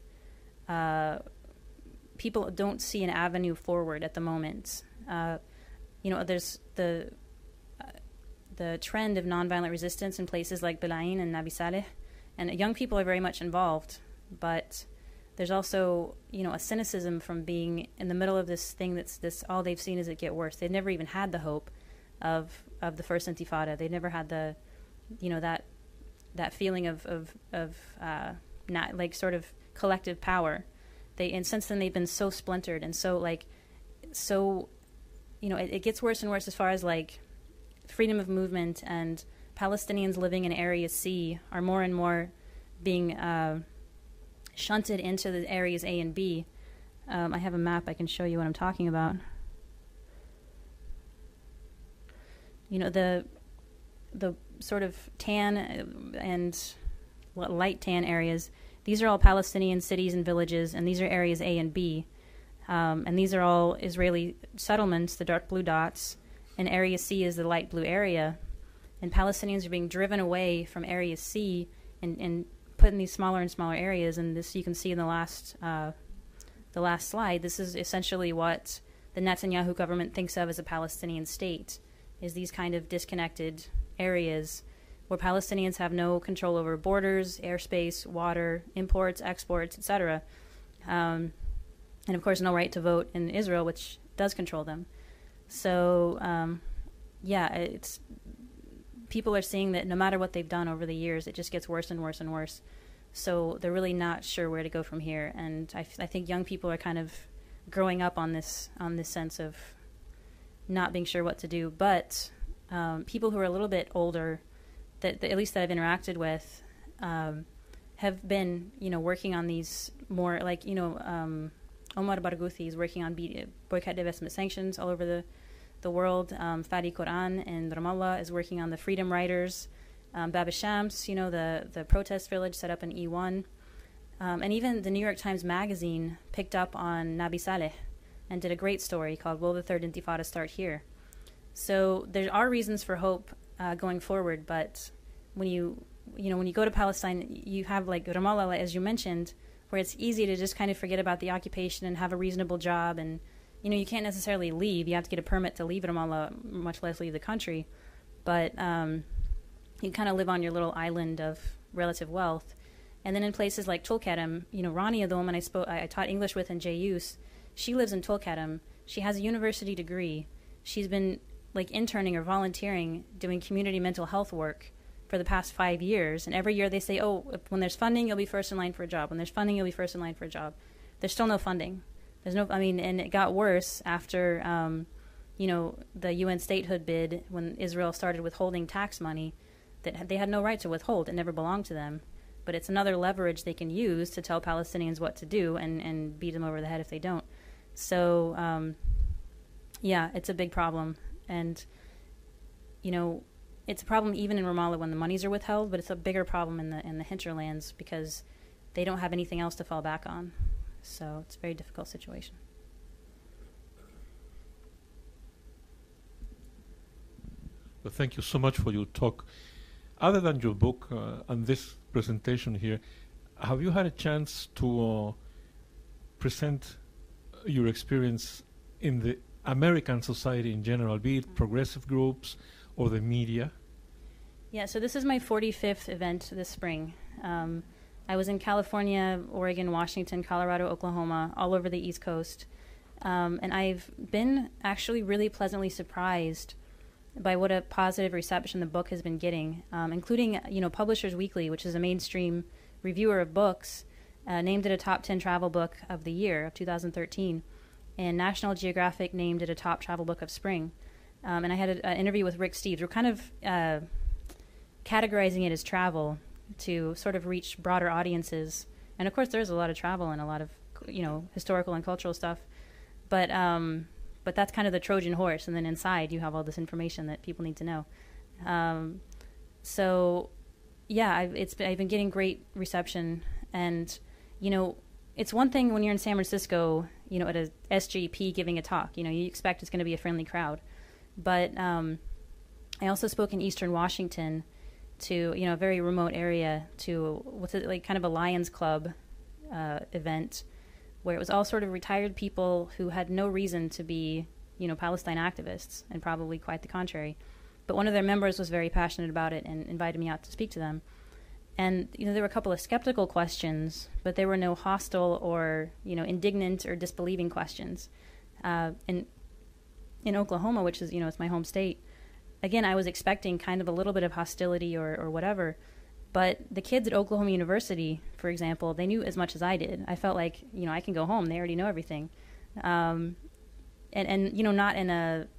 people don't see an avenue forward at the moment. There's the trend of nonviolent resistance in places like Belain and Nabi Saleh, and young people are very much involved, but there's also, a cynicism from being in the middle of this thing that's all they've seen is it get worse. They've never even had the hope of the first Intifada. They've never had the, that feeling of not like sort of collective power. And since then they've been so splintered and so it gets worse and worse as far as like freedom of movement, and Palestinians living in Area C are more and more being shunted into the areas A and B. I have a map. I can show you what I'm talking about. The sort of tan and light tan areas, these are all Palestinian cities and villages, and these are areas A and B. And these are all Israeli settlements, the dark blue dots, and Area C is the light blue area. And Palestinians are being driven away from Area C and put in these smaller and smaller areas. And this you can see in the last slide. This is essentially what the Netanyahu government thinks of as a Palestinian state, is these kind of disconnected areas where Palestinians have no control over borders, airspace, water, imports, exports, etc. And of course no right to vote in Israel, which does control them. So it's people are seeing that no matter what they've done over the years, it just gets worse and worse and worse. So they're really not sure where to go from here. And I think young people are kind of growing up on this sense of not being sure what to do. But people who are a little bit older, that at least that I've interacted with, have been, working on these more, like, Omar Barghouthi is working on boycott, divestment, sanctions all over the world. Fadi Quran in Ramallah is working on the Freedom Riders. Bab Shams, the protest village set up in E1. And even the New York Times Magazine picked up on Nabi Saleh and did a great story called "Will the Third Intifada Start Here?" So there are reasons for hope going forward, but when you go to Palestine, you have like Ramallah, as you mentioned, where it's easy to just kind of forget about the occupation and have a reasonable job, and you can't necessarily leave. You have to get a permit to leave Ramallah, much less leave the country. But you kind of live on your little island of relative wealth. And then in places like Tulkarem, Rania, the woman I taught English with in JUS, she lives in Tulkarem. She has a university degree. She's been like interning or volunteering doing community mental health work for the past 5 years. And every year they say, when there's funding, you'll be first in line for a job. When there's funding, you'll be first in line for a job. There's still no funding. And it got worse after, the UN statehood bid when Israel started withholding tax money that they had no right to withhold. It never belonged to them. But it's another leverage they can use to tell Palestinians what to do and beat them over the head if they don't. So, it's a big problem. And, it's a problem even in Ramallah when the monies are withheld, but it's a bigger problem in the hinterlands because they don't have anything else to fall back on. So it's a very difficult situation. Well, thank you so much for your talk. Other than your book and this presentation here, have you had a chance to present your experience in the American society in general, be it progressive groups or the media? Yeah, so this is my 45th event this spring. I was in California, Oregon, Washington, Colorado, Oklahoma, all over the East Coast. And I've been actually really pleasantly surprised by what a positive reception the book has been getting, including, Publishers Weekly, which is a mainstream reviewer of books, named it a top 10 travel book of the year of 2013. And National Geographic named it a top travel book of spring. And I had an interview with Rick Steves. We're kind of categorizing it as travel to sort of reach broader audiences. And of course, there's a lot of travel and a lot of, historical and cultural stuff. But that's kind of the Trojan horse. And then inside, you have all this information that people need to know. I've been getting great reception. And, it's one thing when you're in San Francisco, at a SGP giving a talk. You expect it's going to be a friendly crowd. But I also spoke in Eastern Washington to, a very remote area to kind of a Lions Club event where it was all sort of retired people who had no reason to be, Palestine activists, and probably quite the contrary. But one of their members was very passionate about it and invited me out to speak to them. And, there were a couple of skeptical questions, but there were no hostile or, indignant or disbelieving questions. In Oklahoma, which is, it's my home state, again, I was expecting kind of a little bit of hostility or whatever. But the kids at Oklahoma University, for example, they knew as much as I did. I felt like, I can go home. They already know everything. And not in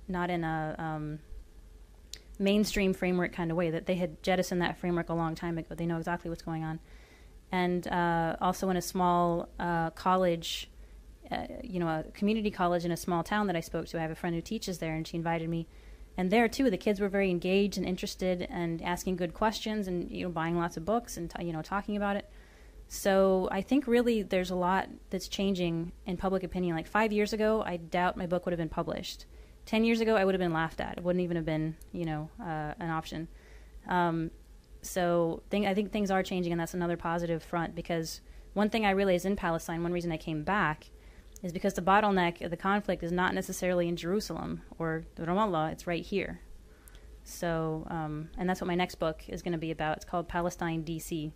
a mainstream framework kind of way, that they had jettisoned that framework a long time ago. They know exactly what's going on. And also in a small college, a community college in a small town that I spoke to, I have a friend who teaches there, and she invited me. And there, too, the kids were very engaged and interested and asking good questions and, buying lots of books and, talking about it. So I think really there's a lot that's changing in public opinion. Like 5 years ago, I doubt my book would have been published. 10 years ago, I would have been laughed at. It wouldn't even have been, an option. I think things are changing, and that's another positive front, because one thing I realized in Palestine, one reason I came back, is because the bottleneck of the conflict is not necessarily in Jerusalem or Ramallah, it's right here. So, and that's what my next book is going to be about. It's called Palestine, D.C.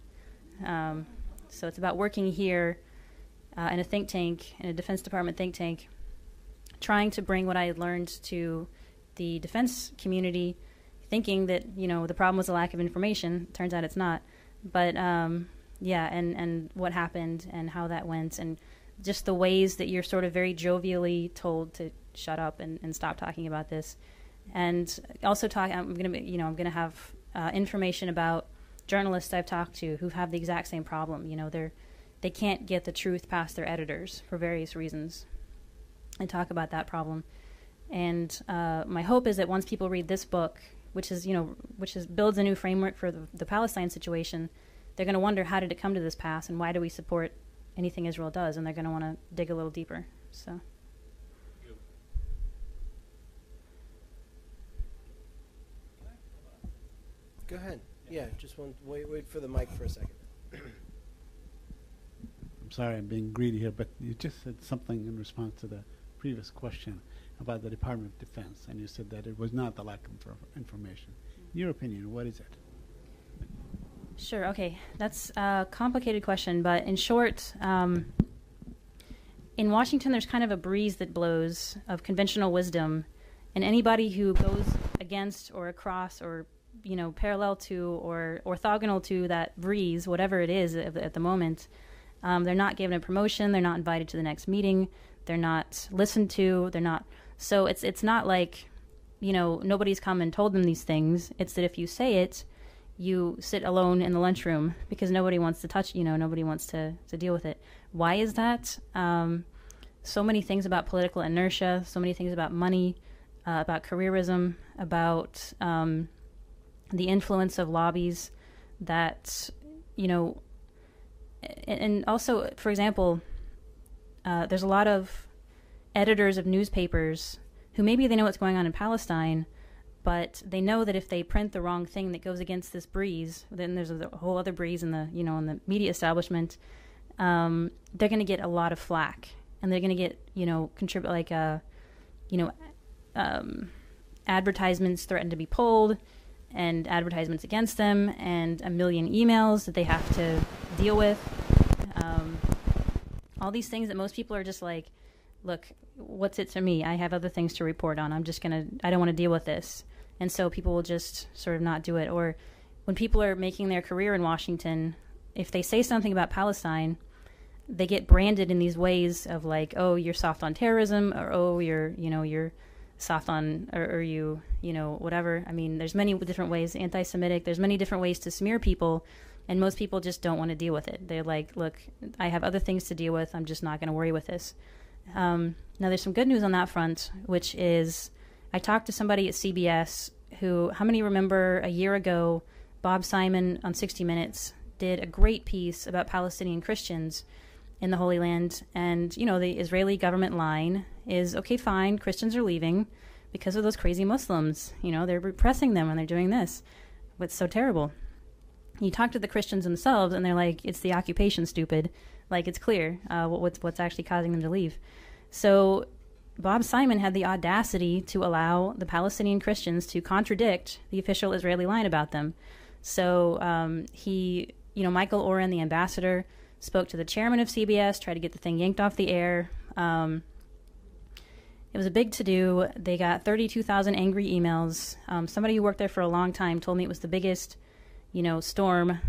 So it's about working here in a think tank, in a Defense Department think tank, trying to bring what I had learned to the defense community, thinking that, the problem was a lack of information. Turns out it's not. But, and what happened and how that went, and just the ways that you're sort of very jovially told to shut up and stop talking about this. And also I'm going to have information about journalists I've talked to who have the exact same problem. They can't get the truth past their editors for various reasons, and talk about that problem. And my hope is that once people read this book, which builds a new framework for the Palestine situation, they're going to wonder, how did it come to this pass, and why do we support anything Israel does? And they're going to want to dig a little deeper. So. Go ahead. Yeah, just wait for the mic for a second. I'm sorry, I'm being greedy here, but you just said something in response to the previous question about the Department of Defense, and you said that it was not the lack of information. In your opinion, what is it? Sure, okay. That's a complicated question, but in short, in Washington there's kind of a breeze that blows of conventional wisdom, and anybody who goes against or across or parallel to or orthogonal to that breeze, whatever it is at the moment, they're not given a promotion, they're not invited to the next meeting, they're not listened to, they're not. So it's not like, nobody's come and told them these things. It's that if you say it, you sit alone in the lunchroom because nobody wants to touch, nobody wants to deal with it. Why is that? So many things about political inertia, so many things about money, about careerism, about the influence of lobbies that, and also, for example, there's a lot of editors of newspapers who maybe they know what's going on in Palestine, but they know that if they print the wrong thing that goes against this breeze, then there's a whole other breeze in the, in the media establishment. They're going to get a lot of flack, and they're going to get, advertisements threatened to be pulled, and advertisements against them, and a million emails that they have to deal with. All these things that most people are just like, look, what's it to me? I have other things to report on. I don't want to deal with this. And so people will just sort of not do it. Or when people are making their career in Washington, if they say something about Palestine, they get branded in these ways of like, oh, you're soft on terrorism, or oh, you're soft on, or you whatever. I mean, there's many different ways, anti-Semitic, there's many different ways to smear people, and most people just don't want to deal with it. They're like, look, I have other things to deal with, I'm just not going to worry with this. Now there's some good news on that front, which is I talked to somebody at CBS who, how many remember a year ago, Bob Simon on 60 Minutes did a great piece about Palestinian Christians in the Holy Land, and the Israeli government line is, okay, fine, Christians are leaving because of those crazy Muslims, they're repressing them and they're doing this. What's so terrible? You talk to the Christians themselves and they're like, it's the occupation, stupid. Like, it's clear what's actually causing them to leave. So Bob Simon had the audacity to allow the Palestinian Christians to contradict the official Israeli line about them. So Michael Oren, the ambassador, spoke to the chairman of CBS, tried to get the thing yanked off the air. It was a big to-do. They got 32,000 angry emails. Somebody who worked there for a long time told me it was the biggest, storm,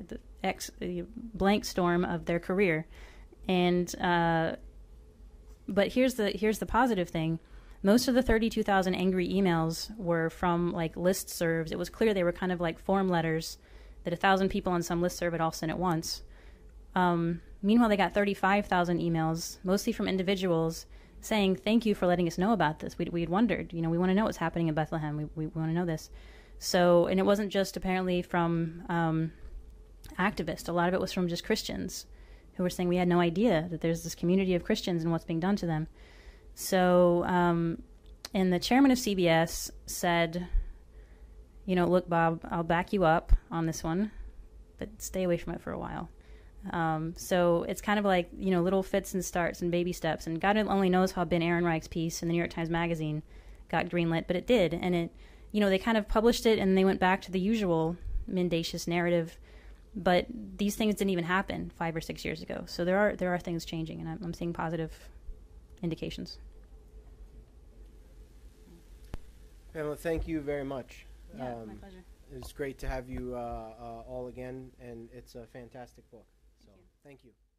blank storm of their career. And but here's the positive thing. Most of the 32,000 angry emails were from like listservs. It was clear they were kind of like form letters that 1,000 people on some listserv had all sent at once. Meanwhile, they got 35,000 emails, mostly from individuals, saying, thank you for letting us know about this. We'd wondered, we want to know what's happening in Bethlehem. We want to know this. So, and it wasn't just apparently from activists. A lot of it was from just Christians who were saying we had no idea that there's this community of Christians and what's being done to them. So, and the chairman of CBS said, look, Bob, I'll back you up on this one, but stay away from it for a while. So it's kind of like, little fits and starts and baby steps. And God only knows how Ben Ehrenreich's piece in the New York Times Magazine got greenlit, but it did. And it, they kind of published it and they went back to the usual mendacious narrative. But these things didn't even happen 5 or 6 years ago. So there are things changing, and I'm seeing positive indications. Pamela, thank you very much. Yeah, my pleasure. It's great to have you all again, and it's a fantastic book. So, thank you.